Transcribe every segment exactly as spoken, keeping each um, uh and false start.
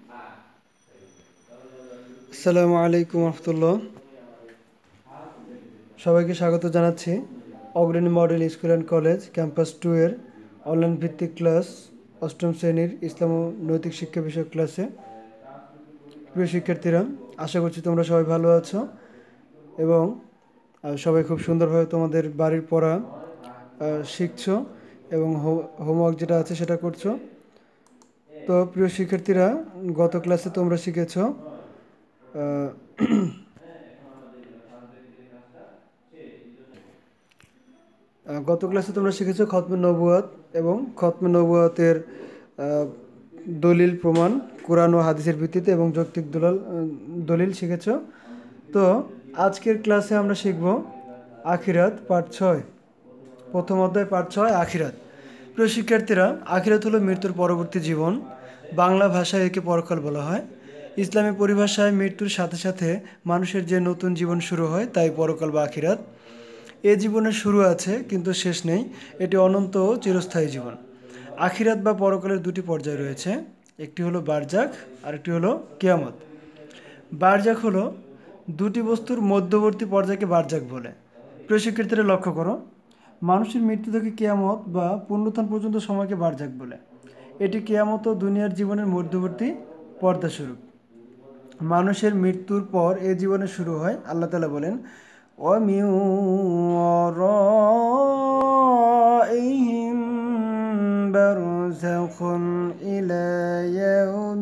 আসসালামু আলাইকুম রহমতুল্লাহ। সবাইকে স্বাগত জানাচ্ছি Agrani model school and college campus two এর অনলাইন ভিত্তিক ক্লাস অষ্টম শ্রেণীর ইসলাম ও নৈতিক শিক্ষা বিষয়ক ক্লাসে। প্রিয় শিক্ষার্থীরা, আশা করছি তোমরা সবাই ভালো আছো এবং সবাই খুব সুন্দরভাবে তোমাদের বাড়ির পড়া শিখছো এবং হোমওয়ার্ক যেটা আছে সেটা করছো। তো প্রিয় শিক্ষার্থীরা, গত ক্লাসে তোমরা শিখেছো গত ক্লাসে তোমরা শিখেছো খতমে নবুয়াত এবং খতমে নবুয়াতের দলিল প্রমাণ কোরআন ও হাদিসের ভিত্তিতে এবং যৌক্তিক দলাল দলিল শিখেছো। তো আজকের ক্লাসে আমরা শিখব আখিরাত পার্ট ছয়, প্রথম অধ্যায় পার্ট ছয় আখিরাত। প্রিয় শিক্ষার্থীরা, আখিরাত হলো মৃত্যুর পরবর্তী জীবন। বাংলা ভাষায় একে পরকাল বলা হয়। ইসলামী পরিভাষায় মৃত্যুর সাথে সাথে মানুষের যে নতুন জীবন শুরু হয় তাই পরকাল বা আখিরাত। এ জীবনের শুরু আছে কিন্তু শেষ নেই, এটি অনন্ত ও চিরস্থায়ী জীবন। আখিরাত বা পরকালের দুটি পর্যায় রয়েছে, একটি হলো বারজাখ আর একটি হলো কিয়ামত। বারজাখ হলো দুটি বস্তুর মধ্যবর্তী পর্যায়কে বারজাখ বলে। প্রিয় শিক্ষার্থীরা লক্ষ্য করো, মানুষের মৃত্যু থেকে কিয়ামত বা পুনরুত্থান পর্যন্ত সময়কে বারজাখ বলে। এটি কিয়ামত ও দুনিয়ার জীবনের মধ্যবর্তী পর্দাস্বরূপ। মানুষের মৃত্যুর পর এ জীবনে শুরু হয়। আল্লাহ তাআলা বলেন, وَمِنْ وَرَائِهِمْ بَرْزَخٌ إِلَى يَوْمِ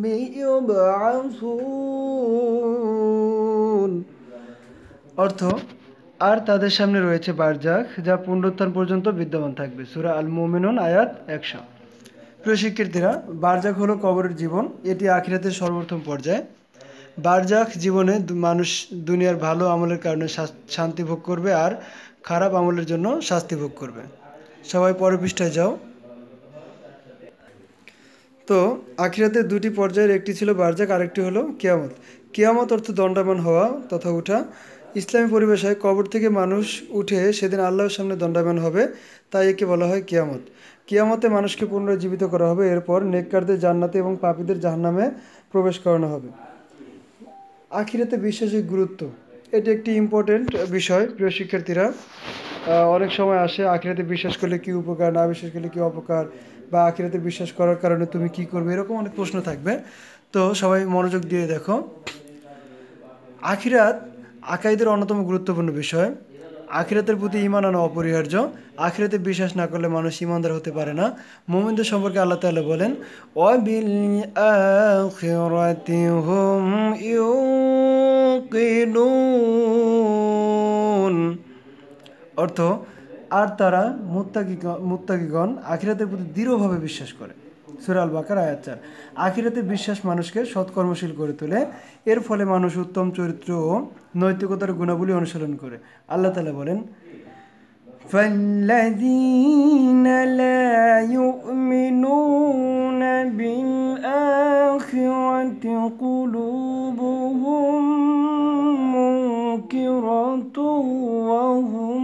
يُبْعَثُونَ। অর্থ, আর তাদের সামনে রয়েছে বারজাখ, যা পুনরুত্থান পর্যন্ত বিদ্যমান থাকবে। সূরা আল মুমিনুন আয়াত একশো। প্রিয় শিক্ষার্থীরা, বারজাখ হলো কবরের জীবন। এটি আখিরাতের সর্বপ্রথম পর্যায়। বারজাখ জীবনে মানুষ দুনিয়ার ভালো আমলের কারণে শান্তি ভোগ করবে আর খারাপ আমলের জন্য শাস্তি ভোগ করবে। সবাই পরের পৃষ্ঠায় যাও। তো আখিরাতের দুটি পর্যায়ের একটি ছিল বারজাখ, আরেকটি হলো কিয়ামত। কিয়ামত অর্থ দণ্ডায়মান হওয়া তথা উঠা। ইসলামী পরিভাষায় কবর থেকে মানুষ উঠে সেদিন আল্লাহর সামনে দণ্ডায়মান হবে, তাই একে বলা হয় কিয়ামত। কিয়ামতে মানুষকে পুনরায় জীবিত করা হবে। এরপর নেককারদের জান্নাতে এবং পাপীদের জাহান্নামে প্রবেশ করানো হবে। আখিরাতে বিশ্বাসের গুরুত্ব, এটি একটি ইম্পর্টেন্ট বিষয়। প্রিয় শিক্ষার্থীরা, অনেক সময় আসে আখিরাতে বিশ্বাস করলে কী উপকার, না বিশ্বাস করলে কী অপকার, বা আখিরাতে বিশ্বাস করার কারণে তুমি কী করবে, এরকম অনেক প্রশ্ন থাকবে। তো সবাই মনোযোগ দিয়ে দেখো। আখিরাত আকাইদের অন্যতম গুরুত্বপূর্ণ বিষয়। আখিরাতের প্রতি ঈমান আনা অপরিহার্য। আখিরাতে বিশ্বাস না করলে মানুষ ঈমানদার হতে পারে না। মুমিনদের সম্পর্কে আল্লাহ তাআলা বলেন, ওয়াবিল আখিরাতি হুম ইউকিনুন। অর্থ, আর তারা মুত্তাকিগণ মুত্তাকিগণ আখিরাতের প্রতি দৃঢ়ভাবে বিশ্বাস করে। সূরা আল বাকারা আয়াত চার। আখিরাতে বিশ্বাস মানুষকে সৎকর্মশীল করে তোলে। এর ফলে মানুষ উত্তম চরিত্র ও নৈতিকতার গুণাবলী অনুসরণ করে। আল্লাহ তাআলা বলেন, فَالَّذِينَ لَا يُؤْمِنُونَ بِالْآخِرَةِ قُلُوبُهُمْ مُنكِرَةٌ وَهُمْ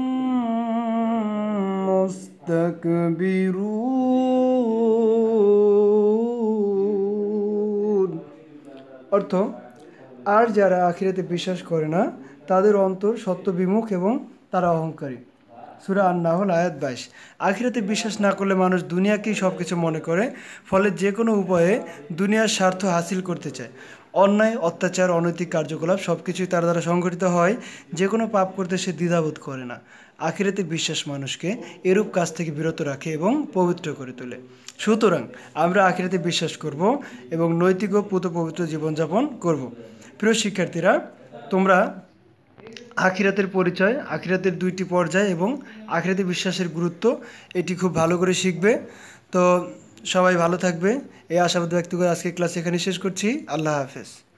মুস্তাকবিরুন। অর্থ, আর যারা আখিরাতে বিশ্বাস করে না তাদের অন্তর সত্য বিমুখ এবং তারা অহংকারী। সূরা আন-নাহল আয়াত বাইশ। আখিরাতে বিশ্বাস না করলে মানুষ দুনিয়াকেই সব কিছু মনে করে, ফলে যে কোনো উপায়ে দুনিয়ার স্বার্থ হাসিল করতে চায়। অন্যায়, অত্যাচার, অনৈতিক কার্যকলাপ সব কিছুই তার দ্বারা সংঘটিত হয়। যে কোনো পাপ করতে সে দ্বিধাবোধ করে না। আখিরাতে বিশ্বাস মানুষকে এরূপ কাজ থেকে বিরত রাখে এবং পবিত্র করে তোলে। সুতরাং আমরা আখিরাতে বিশ্বাস করব এবং নৈতিক ও পুত পবিত্র জীবনযাপন করব। প্রিয় শিক্ষার্থীরা, তোমরা আখিরাতের পরিচয়, আখিরাতের দুইটি পর্যায় এবং আখিরাতে বিশ্বাসের গুরুত্ব এটি খুব ভালো করে শিখবে। তো সবাই ভালো থাকবে এই আশাবাদ ব্যক্ত করে আজকের ক্লাস এখানে শেষ করছি। আল্লাহ হাফেজ।